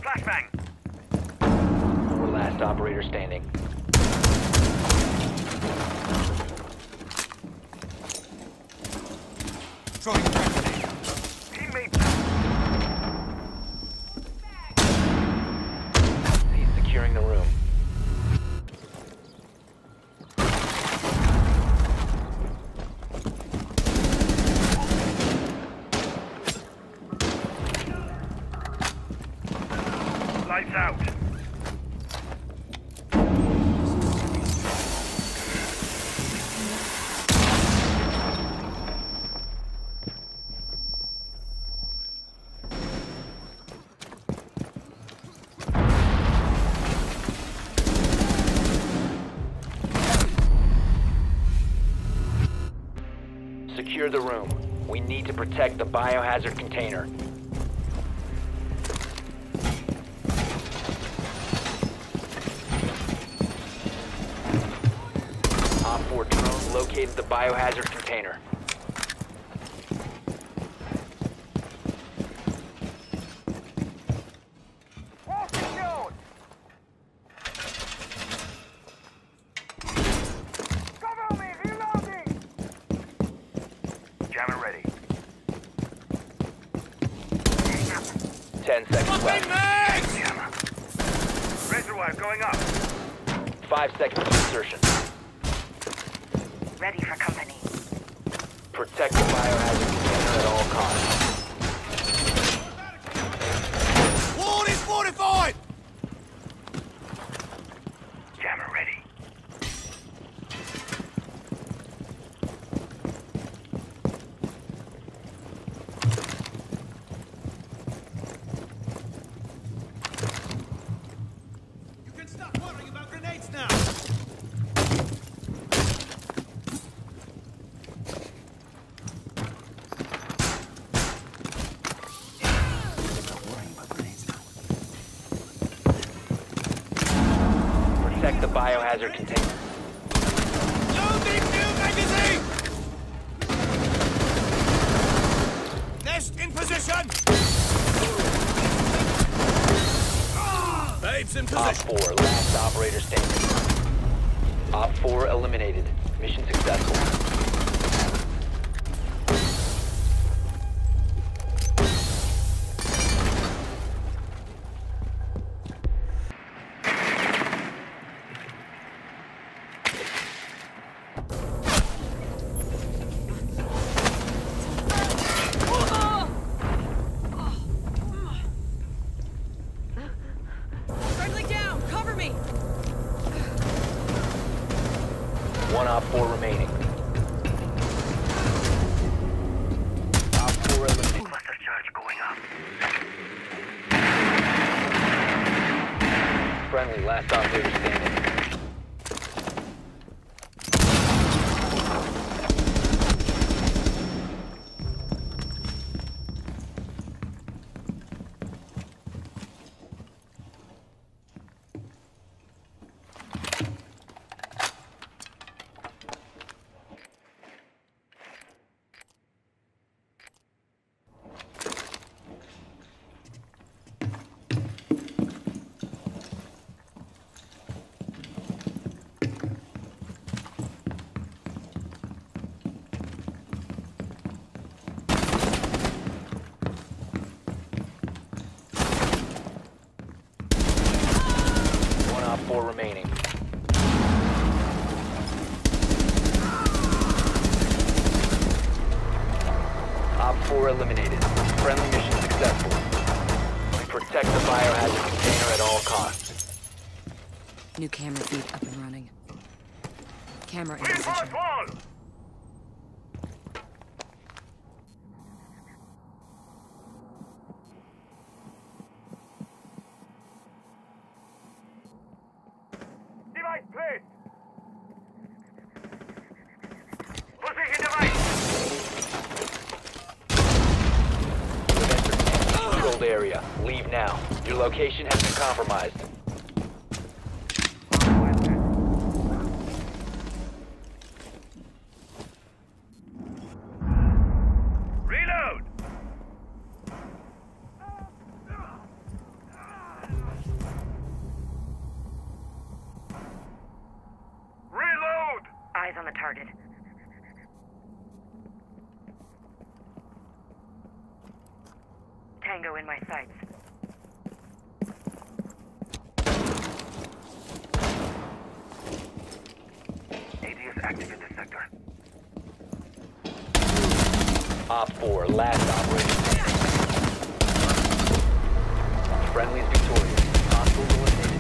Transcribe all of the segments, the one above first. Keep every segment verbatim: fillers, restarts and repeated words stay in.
Flashbang. Four last operator standing. Throwing grenade. Teammate. He's securing the room. Lights out. Secure the room. We need to protect the biohazard container. Op four drone located the biohazard container. All secured. Cover me, reloading. Jammer ready. Ten seconds left. Jammer. Razor wire going up. Five seconds to insertion. Ready for company. Protect the biohazard container at all costs. Wall is fortified. Jammer ready. You can stop worrying about grenades now. Protect the biohazard container. Loading new magazine! Nest in position! Babes in Op position! four, last operator standing. Op four eliminated. Mission successful. Friendly down! Cover me! One Op four remaining. Op four eliminated. Cluster charge going up. Friendly, last operator standing. One Op four remaining. Op four eliminated. Friendly mission successful. Protect the biohazard container at all costs. New camera feed up and running. Camera in Reinforce position. wall! Device placed! Position device! Controlled area. Leave now. Your location has been compromised. Reload! Tango in my sights. A D is active in this sector. Op four, last operator standing. Friendly's victorious. Hostiles eliminated.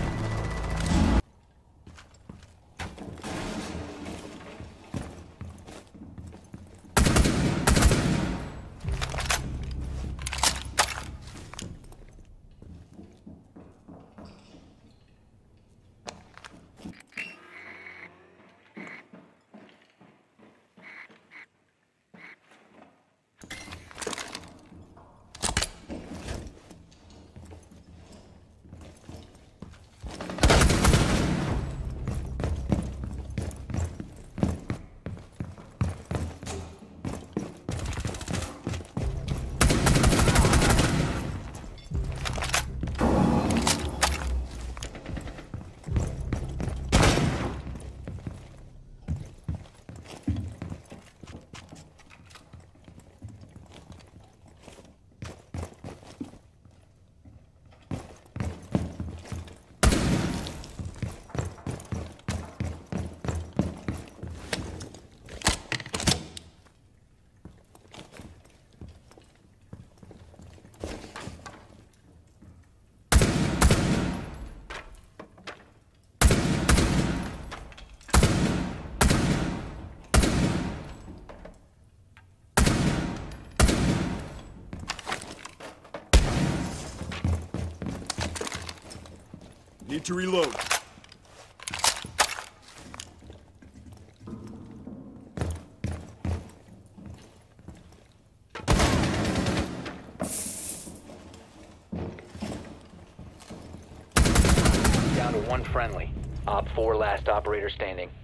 Need to reload. Down to one friendly. Op four, last operator standing.